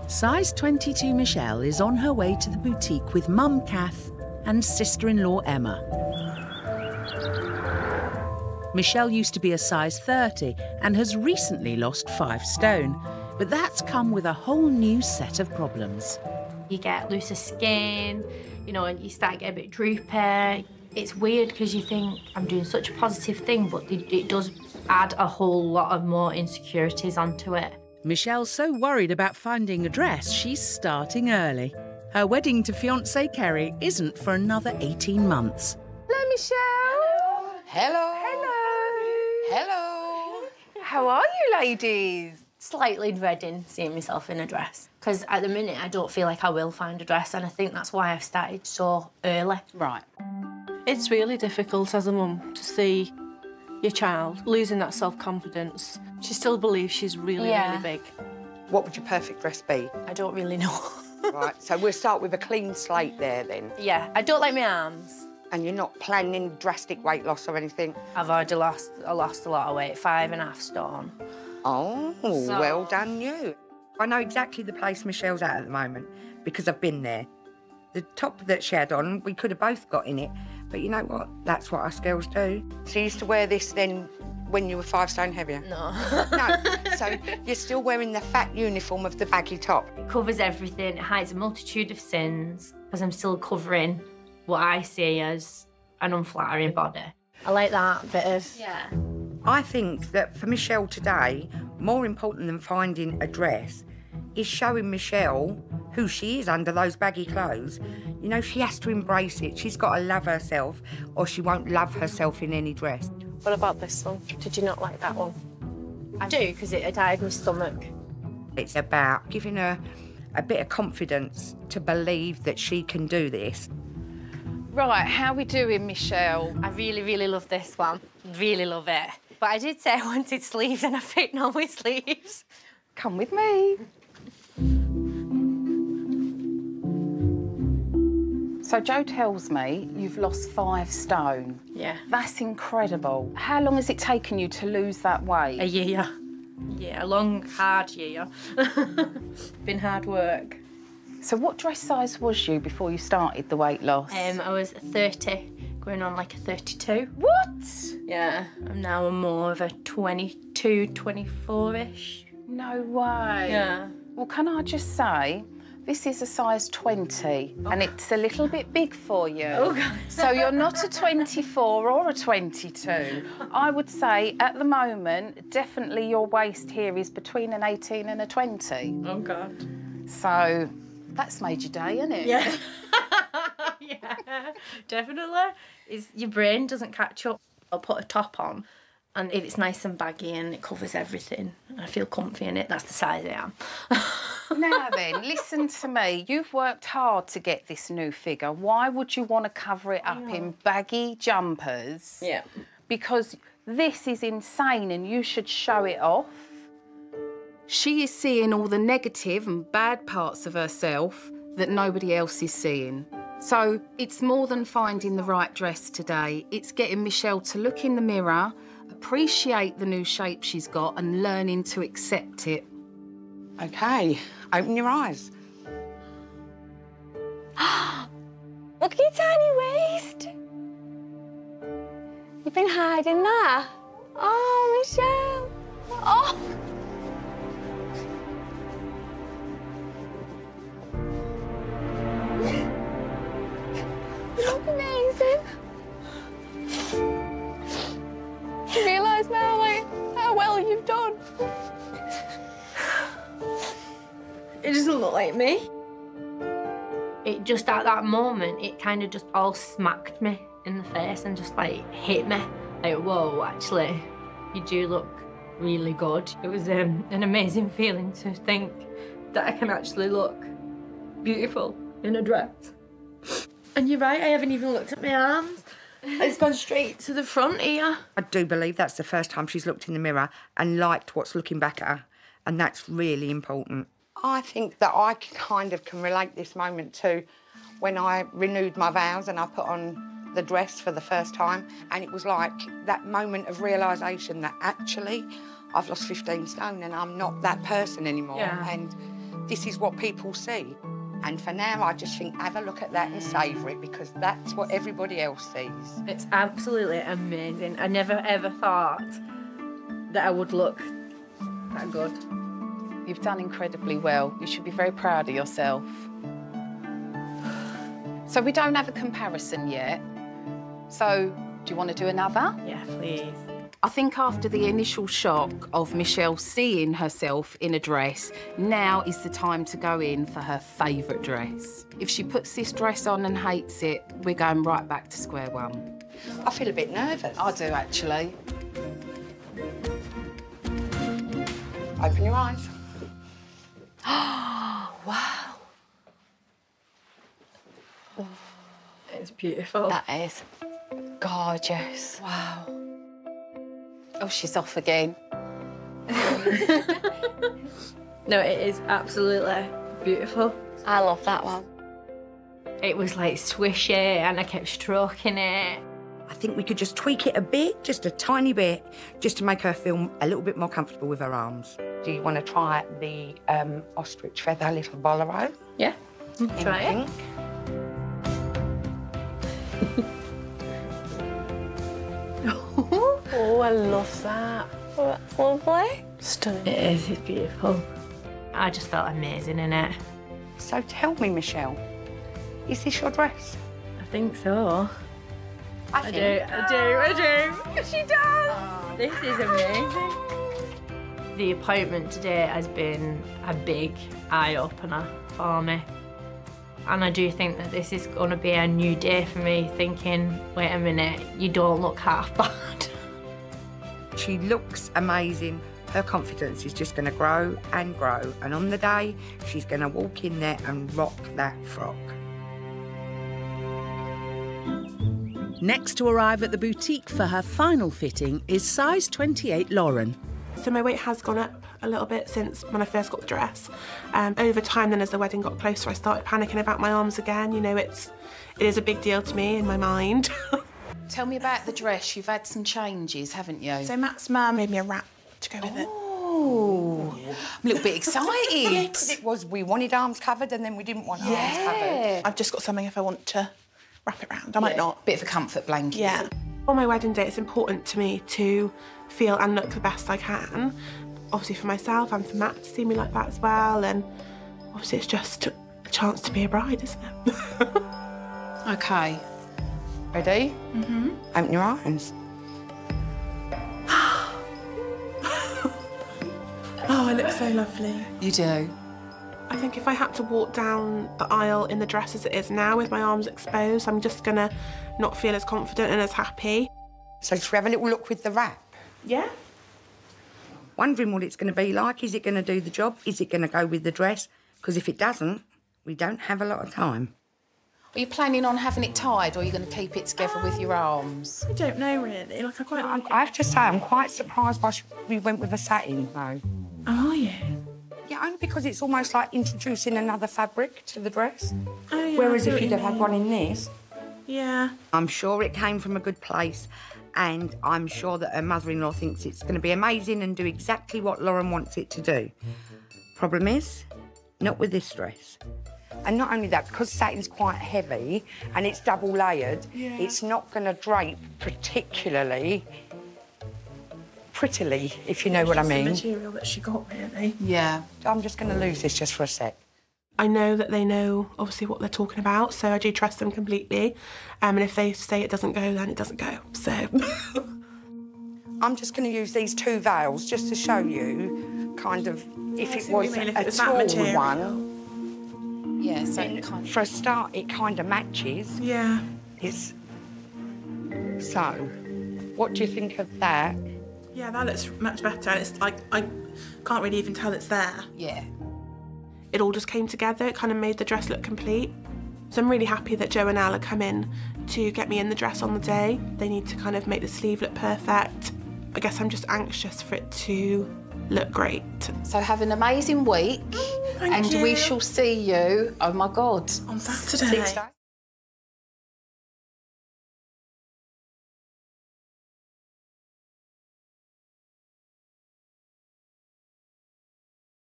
Size 22 Michelle is on her way to the boutique with mum Kath and sister-in-law Emma. Michelle used to be a size 30 and has recently lost 5 stone, but that's come with a whole new set of problems. You get looser skin, you know, and you start getting a bit droopy. It's weird because you think I'm doing such a positive thing, but it does add a whole lot of more insecurities onto it. Michelle's so worried about finding a dress, she's starting early. Her wedding to fiancé Kerry isn't for another 18 months. Hello, Michelle. Hello. Hello. Hello. How are you, ladies? Slightly dreading seeing myself in a dress because at the minute I don't feel like I will find a dress, and I think that's why I've started so early. Right. It's really difficult as a mum to see your child losing that self-confidence. She still believes she's really, really big. What would your perfect dress be? I don't really know. Right, so we'll start with a clean slate there then. Yeah, I don't like my arms. And you're not planning drastic weight loss or anything? I've already lost a lot of weight, 5.5 stone. Oh, well done you. I know exactly the place Michelle's at the moment because I've been there. The top that she had on, we could have both got in it, but you know what? That's what us girls do. So you used to wear this then when you were 5 stone heavier? No. No, so you're still wearing the fat uniform of the baggy top? It covers everything, it hides a multitude of sins, because I'm still covering what I see as an unflattering body. I like that bit of... Yeah. I think that for Michelle today, more important than finding a dress is showing Michelle who she is under those baggy clothes. You know, she has to embrace it. She's got to love herself or she won't love herself in any dress. What about this one? Did you not like that one? I do, because it died my stomach. It's about giving her a bit of confidence to believe that she can do this. Right, how we doing, Michelle? I really, really love this one. Really love it. But I did say I wanted sleeves and I fit no with sleeves. Come with me. So Joe tells me you've lost 5 stone. Yeah. That's incredible. How long has it taken you to lose that weight? A year. Yeah, a long, hard year. Been hard work. So what dress size was you before you started the weight loss? I was 30, going on like a 32. What? Yeah, I'm now more of a 22, 24-ish. No way. Yeah. Well, can I just say, this is a size 20, and it's a little bit big for you. Oh, God. So you're not a 24 or a 22. I would say, at the moment, definitely your waist here is between an 18 and a 20. Oh, God. So that's made your day, isn't it? Yeah. Yeah, definitely. Your brain doesn't catch up. I'll put a top on, and if it's nice and baggy and it covers everything, and I feel comfy in it, that's the size I am. Now then, listen to me. You've worked hard to get this new figure. Why would you want to cover it up in baggy jumpers? Yeah. Because this is insane and you should show it off. She is seeing all the negative and bad parts of herself that nobody else is seeing. So it's more than finding the right dress today. It's getting Michelle to look in the mirror, appreciate the new shape she's got and learning to accept it. OK, open your eyes. Look at your tiny waist. You've been hiding that. Oh, Michelle. Oh. You look amazing. You realise now, like, how well you've done. It doesn't look like me. It just, at that moment, it kind of just all smacked me in the face and just, like, hit me. Like, whoa, actually, you do look really good. It was an amazing feeling to think that I can actually look beautiful in a dress. And you're right, I haven't even looked at my arms. It's gone straight to the front here. I do believe that's the first time she's looked in the mirror and liked what's looking back at her, and that's really important. I think that I kind of can relate this moment to when I renewed my vows and I put on the dress for the first time, and it was like that moment of realisation that actually I've lost 15 stone and I'm not that person anymore. Yeah. And this is what people see. And for now, I just think, have a look at that and savour it, because that's what everybody else sees. It's absolutely amazing. I never, ever thought that I would look that good. You've done incredibly well. You should be very proud of yourself. So we don't have a comparison yet. So do you want to do another? Yeah, please. I think after the initial shock of Michelle seeing herself in a dress, now is the time to go in for her favourite dress. If she puts this dress on and hates it, we're going right back to square one. I feel a bit nervous. I do, actually. Open your eyes. Wow. It's beautiful. That is gorgeous. Wow. Oh, she's off again. No, it is absolutely beautiful. I love that one. It was like swishy and I kept stroking it. I think we could just tweak it a bit, just a tiny bit, just to make her feel a little bit more comfortable with her arms. Do you want to try the ostrich feather little bolero? Yeah, try it. Pink? Oh, I love that. Oh, that's lovely. Stunning. It is, it's beautiful. I just felt amazing in it. So tell me, Michelle, is this your dress? I think so. I do. She does. This is amazing. The appointment today has been a big eye-opener for me. And I do think that this is going to be a new day for me, thinking, wait a minute, you don't look half bad. She looks amazing. Her confidence is just going to grow and grow. And on the day, she's going to walk in there and rock that frock. Next to arrive at the boutique for her final fitting is size 28 Lauren. So my weight has gone up a little bit since when I first got the dress. Over time then, as the wedding got closer, I started panicking about my arms again. You know, it is a big deal to me in my mind. Tell me about the dress. You've had some changes, haven't you? So Matt's mum made me a wrap to go with it. Oh, I'm a little bit excited. It was, we wanted arms covered and then we didn't want arms covered. I've just got something if I want to wrap it round. I might not. Bit of a comfort blanket. Yeah. On my wedding day, it's important to me to feel and look the best I can. Obviously for myself and for Matt to see me like that as well. And obviously it's just a chance to be a bride, isn't it? OK. Ready? Mm-hmm. Open your eyes. Oh, I look so lovely. You do. I think if I had to walk down the aisle in the dress as it is now with my arms exposed, I'm just gonna not feel as confident and as happy. So should we have a little look with the wrap? Yeah. Wondering what it's going to be like. Is it going to do the job? Is it going to go with the dress? Because if it doesn't, we don't have a lot of time. Are you planning on having it tied, or are you going to keep it together with your arms? I don't know, really. Like, I quite like it. I have to say, I'm quite surprised why we went with a satin, though. Oh, are you? Yeah, only because it's almost like introducing another fabric to the dress. Oh, yeah. Whereas if you'd have had one in this... Yeah. I'm sure it came from a good place, and I'm sure that her mother-in-law thinks it's going to be amazing and do exactly what Lauren wants it to do. Problem is, not with this dress. And not only that, because satin's quite heavy and it's double layered, it's not going to drape particularly prettily, if you know what I mean. The material that she got, really. Yeah. I'm just going to lose this just for a sec. I know that they know, obviously, what they're talking about, so I do trust them completely. And if they say it doesn't go, then it doesn't go, so... I'm just going to use these two veils just to show you, kind of, if it was a tall one. Yeah, so it kind of... For a start, it kind of matches. Yeah. It's... So, what do you think of that? Yeah, that looks much better. And it's like, I can't really even tell it's there. Yeah. It all just came together. It kind of made the dress look complete. So I'm really happy that Joe and Al are coming to get me in the dress on the day. They need to kind of make the sleeve look perfect. I guess I'm just anxious for it to look great. So have an amazing week. Thank you. We shall see you, oh my God, on Saturday.